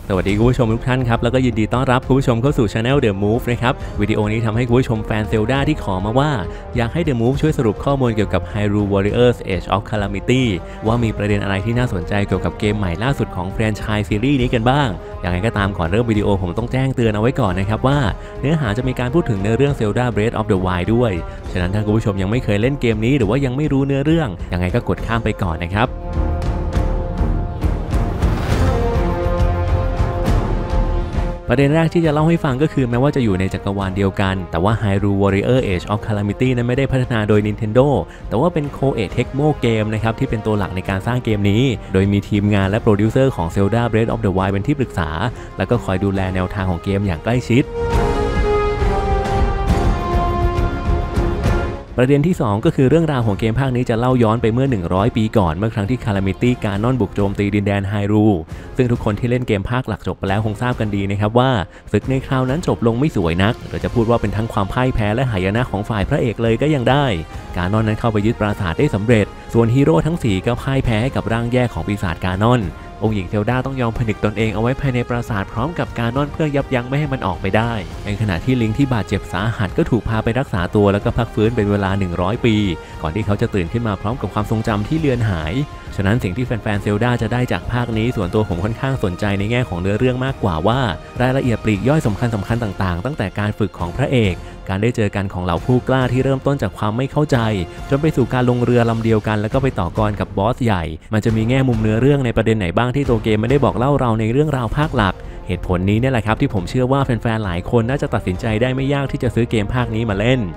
สวัสดีคุณผู้ชมทุกท่านครับแล้วก็ยินดีต้อนรับคุณผู้ชมเข้าสู่ Channel The Move นะครับวิดีโอนี้ทำให้คุณผู้ชมแฟนเซลดาที่ขอมาว่าอยากให้ The Move ช่วยสรุปข้อมูลเกี่ยวกับ Hyrule Warriors Age of Calamity ว่ามีประเด็นอะไรที่น่าสนใจเกี่ยวกับเกมใหม่ล่าสุดของแฟรนไชส์ซีรีส์นี้กันบ้างอย่างไรก็ตามก่อนเริ่มวิดีโอผมต้องแจ้งเตือนเอาไว้ก่อนนะครับว่าเนื้อหาจะมีการพูดถึงเนื้อเรื่อง Zelda Breath of the Wild ด้วยฉะนั้นถ้าคุณผู้ชมยังไม่เคยเล่นเกมนี้หรือว่ายังไม่รู้เนื้อเรื่องยังไงก็กดข้ามไปก่อนนะครับประเด็นแรกที่จะเล่าให้ฟังก็คือแม้ว่าจะอยู่ในจักรวาลเดียวกันแต่ว่า Hyrule Warriors Age of Calamity นั้นไม่ได้พัฒนาโดย Nintendo แต่ว่าเป็น Koei Tecmo Game นะครับที่เป็นตัวหลักในการสร้างเกมนี้โดยมีทีมงานและโปรดิวเซอร์ของ Zelda Breath of the Wild เป็นที่ปรึกษาแล้วก็คอยดูแลแนวทางของเกมอย่างใกล้ชิดประเด็นที่ 2 ก็คือเรื่องราวของเกมภาคนี้จะเล่าย้อนไปเมื่อ100 ปีก่อนเมื่อครั้งที่ Calamity Ganon บุกโจมตีดินแดน Hyrule ซึ่งทุกคนที่เล่นเกมภาคหลักจบไปแล้วคงทราบกันดีนะครับว่าศึกในคราวนั้นจบลงไม่สวยนักหรือจะพูดว่าเป็นทั้งความพ่ายแพ้และหายนะของฝ่ายพระเอกเลยก็ยังได้กานอนนั้นเข้าไปยึดปราสาทได้สำเร็จส่วนฮีโร่ทั้ง4ก็พ่ายแพ้ให้กับร่างแยกของปีศาจกานอนองค์หญิงเซลดาต้องยอมผนึกตนเองเอาไว้ภายในปราสาทพร้อมกับกานอนเพื่อยับยั้งไม่ให้มันออกไปได้ในขณะที่ลิงที่บาดเจ็บสาหัสก็ถูกพาไปรักษาตัวแล้วก็พักฟื้นเป็นเวลา100 ปีก่อนที่เขาจะตื่นขึ้นมาพร้อมกับความทรงจำที่เลือนหายฉะนั้นสิ่งที่แฟนๆเซลดาจะได้จากภาคนี้ส่วนตัวผมค่อนข้างสนใจในแง่ของเนื้อเรื่องมากกว่าว่ารายละเอียดปลีกย่อยสำคัญต่างๆตั้งแต่การฝึกของพระเอกการได้เจอกันของเหล่าผู้กล้าที่เริ่มต้นจากความไม่เข้าใจจนไปสู่การลงเรือลำเดียวกันแล้วก็ไปต่อกรกับบอสใหญ่มันจะมีแง่มุมเนื้อเรื่องในประเด็นไหนบ้างที่ตัวเกมไม่ได้บอกเล่าเราในเรื่องราวภาคหลักเหตุผลนี้เนี่ยแหละครับที่ผมเชื่อว่าแฟนๆหลายคนน่าจะตัดสินใจได้ไม่ยากที่จะซื้อเกมภาคนี้มาเล่น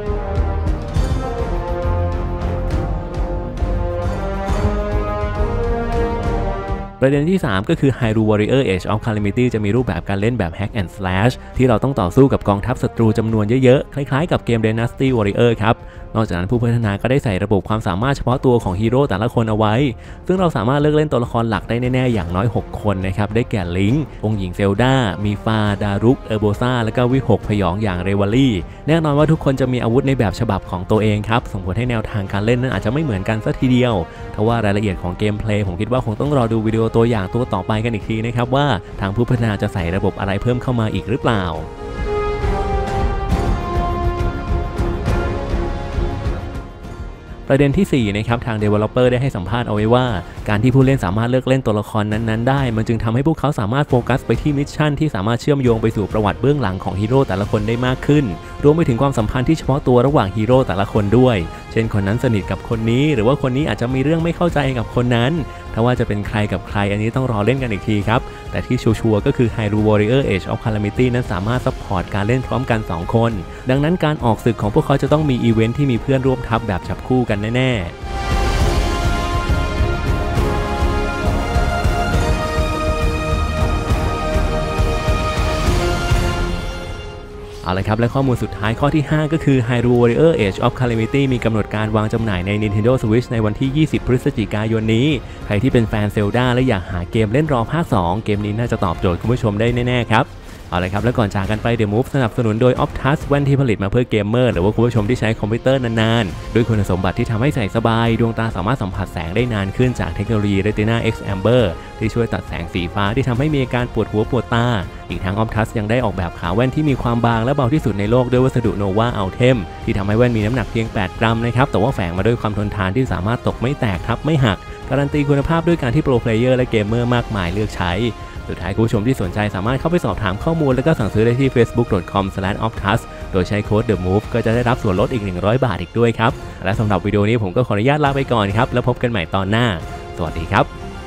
ประเด็นที่ 3 ก็คือ Hyrule Warriors Age of Calamity จะมีรูปแบบการเล่นแบบ Hack and Slash ที่เราต้องต่อสู้กับกองทัพศัตรูจำนวนเยอะๆคล้ายๆกับเกม Dynasty Warrior ครับนอกจากนั้นผู้พัฒนาก็ได้ใส่ระบบความสามารถเฉพาะตัวของฮีโร่แต่ละคนเอาไว้ซึ่งเราสามารถเลือกเล่นตัวละครหลักได้แน่ๆอย่างน้อย6 คนนะครับได้แก่ลิงค์องค์หญิงเซลดามีฟาดารุกเออร์โบซาและก็วิหกพยองอย่างเรวาลี่แน่นอนว่าทุกคนจะมีอาวุธในแบบฉบับของตัวเองครับส่งผลให้แนวทางการเล่นนั้นอาจจะไม่เหมือนกันซะทีเดียวทว่ารายละเอียดของเกมเพลย์ผมคิดว่าคงต้องรอดูวิดีโอตัวอย่างตัวต่อไปกันอีกทีนะครับว่าทางผู้พัฒนาจะใส่ระบบอะไรเพิ่มเข้ามาอีกหรือเปล่าประเด็นที่4นะครับทาง Developer ได้ให้สัมภาษณ์เอาไว้ว่าการที่ผู้เล่นสามารถเลือกเล่นตัวละครนั้นๆได้มันจึงทำให้พวกเขาสามารถโฟกัสไปที่มิชชั่นที่สามารถเชื่อมโยงไปสู่ประวัติเบื้องหลังของฮีโร่แต่ละคนได้มากขึ้นรวมไปถึงความสัมพันธ์ที่เฉพาะตัวระหว่างฮีโร่แต่ละคนด้วยเช่นคนนั้นสนิทกับคนนี้หรือว่าคนนี้อาจจะมีเรื่องไม่เข้าใจกับคนนั้นถ้าว่าจะเป็นใครกับใครอันนี้ต้องรอเล่นกันอีกทีครับแต่ที่ชัวร์ก็คือ Hyrule Warriors Age of Calamity นั้นสามารถซัพพอร์ตการเล่นพร้อมกัน2 คนดังนั้นการออกศึกของพวกเขาจะต้องมีอีเวนท์ที่มีเพื่อนร่วมทัพแบบจับคู่กันแน่ๆเอาละครับและข้อมูลสุดท้ายข้อที่ 5 ก็คือ Hyrule Warriors Age of Calamity มีกำหนดการวางจำหน่ายใน Nintendo Switch ในวันที่ 20 พฤศจิกายนนี้ใครที่เป็นแฟนเซลดาและอยากหาเกมเล่นรอภาค 2 เกมนี้น่าจะตอบโจทย์คุณผู้ชมได้แน่ๆครับเอาละครับและก่อนจากกันไป The Move สนับสนุนโดย Optus แว่นที่ผลิตมาเพื่อเกมเมอร์หรือว่าคุณผู้ชมที่ใช้คอมพิวเตอร์นานๆด้วยคุณสมบัติที่ทำให้ใส่สบายดวงตาสามารถสัมผัสแสงได้นานขึ้นจากเทคโนโลยี Retina X Amber ที่ช่วยตัดแสงสีฟ้าที่ทำให้มีอาการปวดหัวปวดตาอีกทั้ง Optus ยังได้ออกแบบขาแว่นที่มีความบางและเบาที่สุดในโลกด้วยวัสดุ Nova Ultem ที่ทำให้แว่นมีน้ำหนักเพียง8 กรัมนะครับแต่ว่าแฝงมาด้วยความทนทานที่สามารถตกไม่แตกทับไม่หักการันตีคุณภาพด้วยการที่โปรเพลเยอร์และเกมเมอร์มากมายเลือกใช้สุดท้ายคุณผู้ชมที่สนใจสามารถเข้าไปสอบถามข้อมูลและก็สั่งซื้อได้ที่ facebook.com/optus โดยใช้โค้ด The Move ก็จะได้รับส่วนลดอีก100 บาทอีกด้วยครับและสำหรับวิดีโอนี้ผมก็ขออนุญาตลาไปก่อนครับแล้วพบกันใหม่ตอนหน้าสวัสดีครับ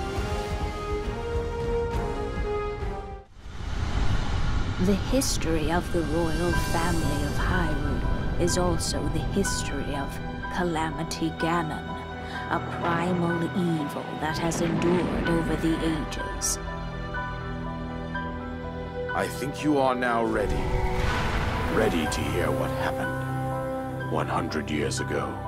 The history of the royal family of Hyrule is also the history of Calamity Ganon, a primal evil that has endured over the ages. I think you are now ready to hear what happened 100 years ago.